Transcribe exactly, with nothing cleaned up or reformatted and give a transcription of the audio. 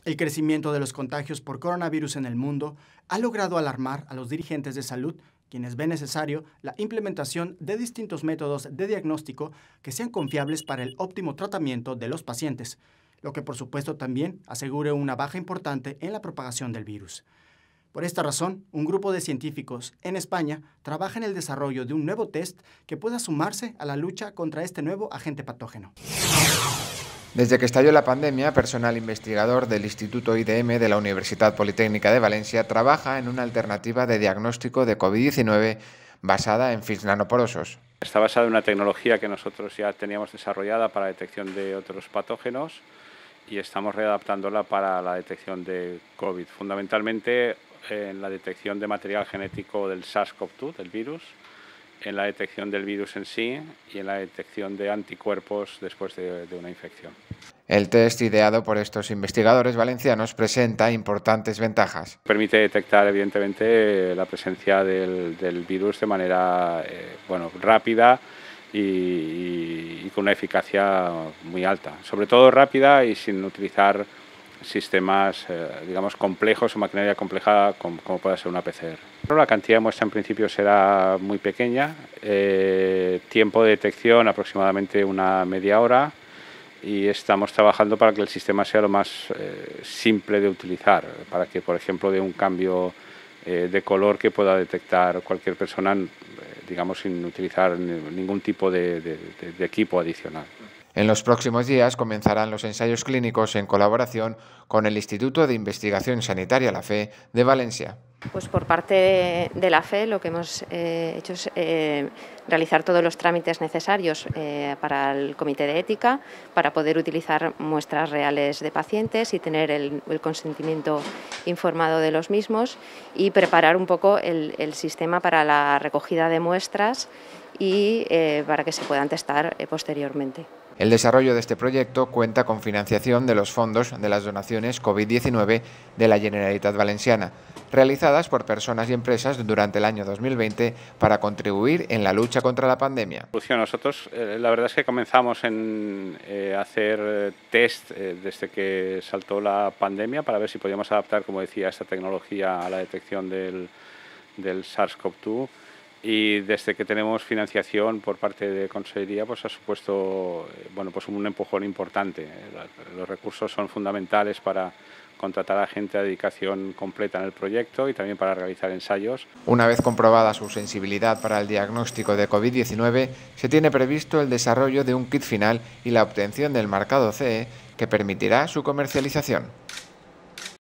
El crecimiento de los contagios por coronavirus en el mundo ha logrado alarmar a los dirigentes de salud, quienes ven necesario la implementación de distintos métodos de diagnóstico que sean confiables para el óptimo tratamiento de los pacientes, lo que por supuesto también asegure una baja importante en la propagación del virus. Por esta razón, un grupo de científicos en España trabaja en el desarrollo de un nuevo test que pueda sumarse a la lucha contra este nuevo agente patógeno. Desde que estalló la pandemia, personal investigador del Instituto I D M de la Universidad Politécnica de Valencia trabaja en una alternativa de diagnóstico de COVID diecinueve basada en films nanoporosos. Está basada en una tecnología que nosotros ya teníamos desarrollada para la detección de otros patógenos y estamos readaptándola para la detección de COVID, fundamentalmente en la detección de material genético del SARS CoV dos, del virus, en la detección del virus en sí y en la detección de anticuerpos después de, de una infección. El test ideado por estos investigadores valencianos presenta importantes ventajas. Permite detectar evidentemente la presencia del, del virus de manera eh, bueno, rápida y, y, y con una eficacia muy alta. Sobre todo rápida y sin utilizar sistemas eh, digamos complejos o maquinaria compleja como, como puede ser una P C R. La cantidad de muestra en principio será muy pequeña, eh, tiempo de detección aproximadamente una media hora y estamos trabajando para que el sistema sea lo más eh, simple de utilizar, para que por ejemplo dé un cambio eh, de color que pueda detectar cualquier persona, eh, digamos sin utilizar ningún tipo de, de, de, de equipo adicional. En los próximos días comenzarán los ensayos clínicos en colaboración con el Instituto de Investigación Sanitaria, la F E, de Valencia. Pues por parte de, de la F E lo que hemos eh, hecho es eh, realizar todos los trámites necesarios eh, para el Comité de Ética, para poder utilizar muestras reales de pacientes y tener el, el consentimiento informado de los mismos y preparar un poco el, el sistema para la recogida de muestras y eh, para que se puedan testar eh, posteriormente. El desarrollo de este proyecto cuenta con financiación de los fondos de las donaciones COVID diecinueve de la Generalitat Valenciana, realizadas por personas y empresas durante el año dos mil veinte para contribuir en la lucha contra la pandemia. Nosotros, eh, la verdad es que comenzamos en eh, hacer test eh, desde que saltó la pandemia para ver si podíamos adaptar, como decía, esta tecnología a la detección del, del SARS CoV dos. Y desde que tenemos financiación por parte de Consellería, pues ha supuesto bueno, pues un empujón importante. Los recursos son fundamentales para contratar a gente a dedicación completa en el proyecto y también para realizar ensayos. Una vez comprobada su sensibilidad para el diagnóstico de COVID diecinueve, se tiene previsto el desarrollo de un kit final y la obtención del marcado C E que permitirá su comercialización.